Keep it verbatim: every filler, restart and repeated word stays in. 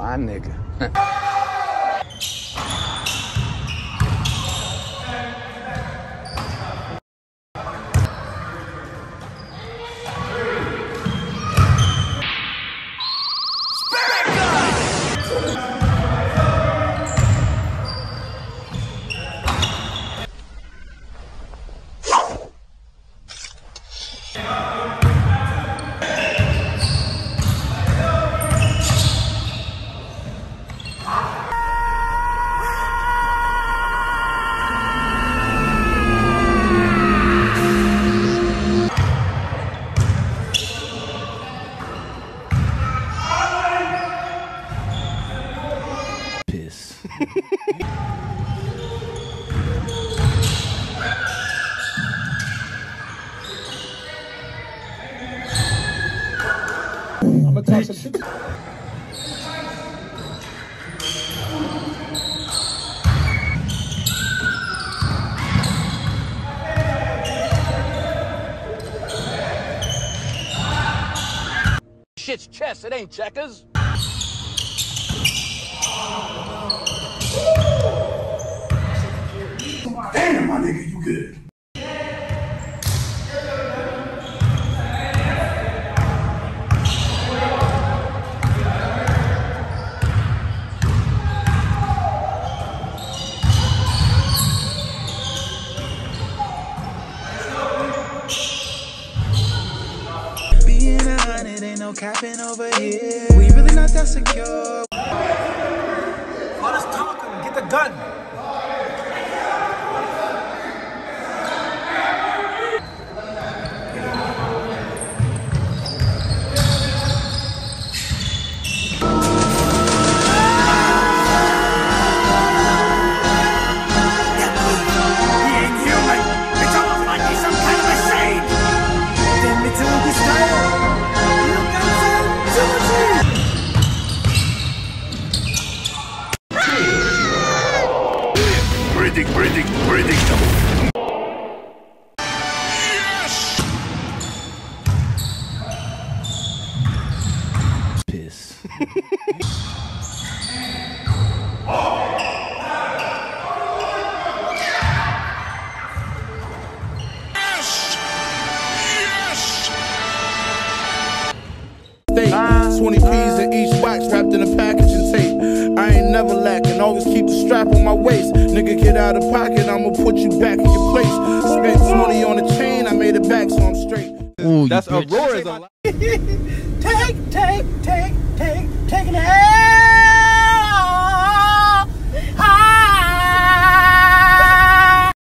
my nigga. I'm gonna talk some shit. Shit's chess, it ain't checkers. Damn, my nigga, you good. Being a hundred ain't no capping over here. We really not that secure. Let us talk and get the gun. Predict, predict, predictable. Yes! Piss. twenty P's in each wax wrapped in a packaging tape. I ain't never lacking, always keep the strap on my waist. Nigga, get out of pocket, I'ma put you back in your place. Spent twenty on the chain, I made it back, so I'm straight. Ooh, that's Aurora's a lot. Take, take, take, take, take an ass.